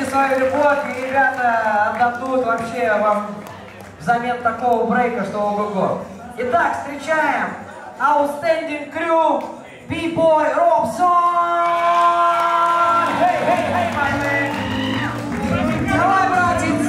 Покажите свою любовь, и ребята отдадут вообще вам взамен такого брейка, что ого-го. Итак, встречаем Outstanding Crew, B-Boy Robson! Hey, hey, hey, my man! Давай, братец!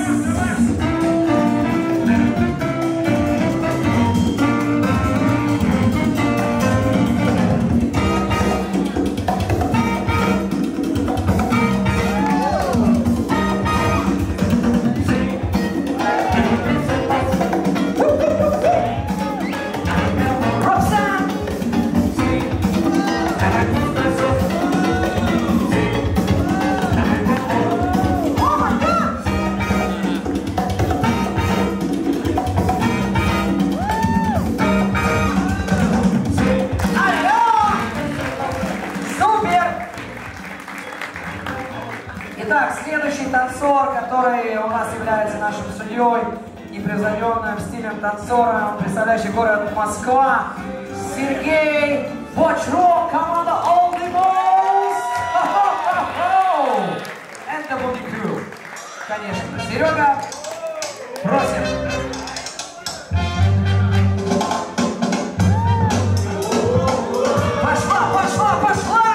Итак, следующий танцор, который у нас является нашим судьей, непревзойденным стилем танцора, представляющий город Москва, Сергей Бочрок, команда All the Most! And the Body Crew. Конечно, Серега, просим. Пошла, пошла, пошла!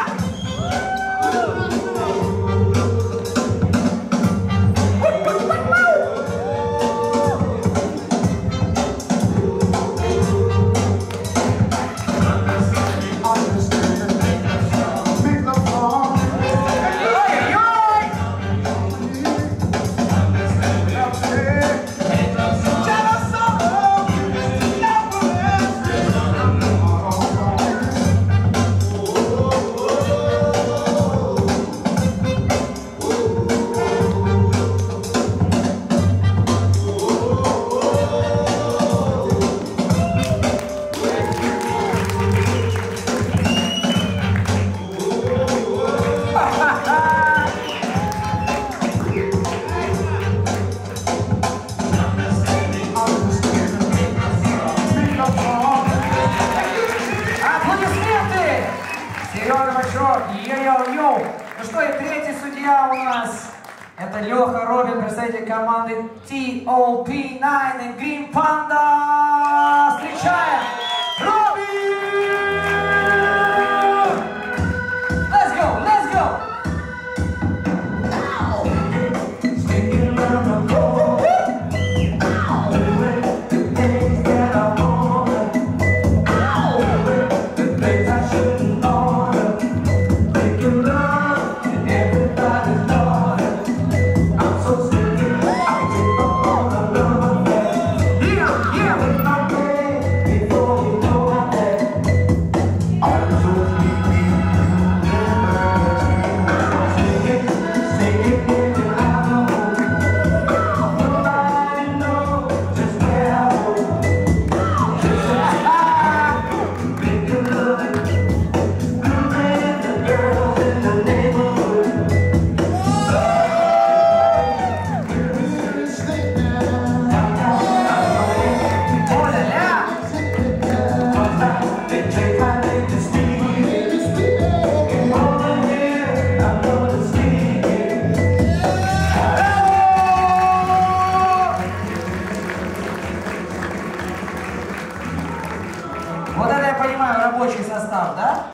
Серега Бочрок, йо-йо-йо! Ну что, и третий судья у нас, это Леха Робин, представитель команды TOP9 и Green Panda! Встречаем!